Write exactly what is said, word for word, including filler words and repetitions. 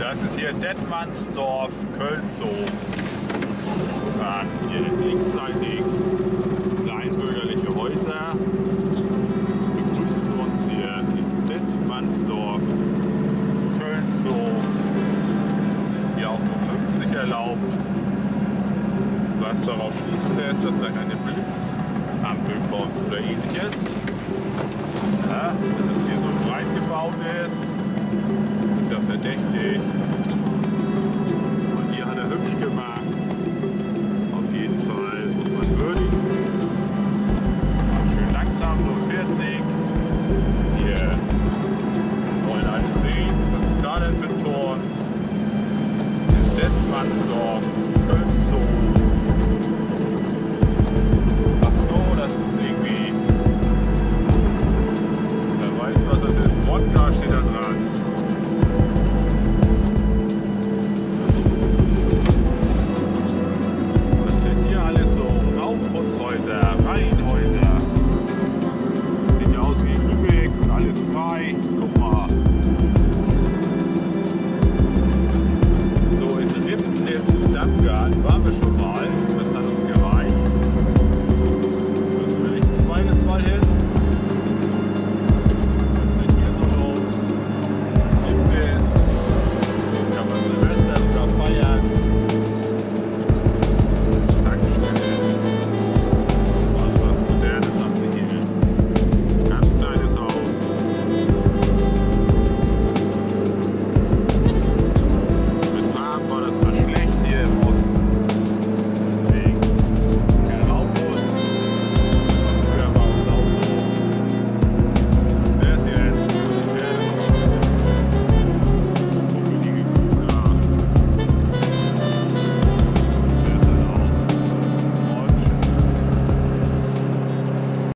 Das ist hier Detmandsdorf, Kölzow. Dann hier linksseitig kleinbürgerliche Häuser. Begrüßen uns hier in Detmandsdorf, Kölzow. Hier auch nur fünfzig erlaubt. Was darauf schließen lässt, dass da keine Blitzampel kommt oder ähnliches. Ja, wenn das hier so breit gebaut ist.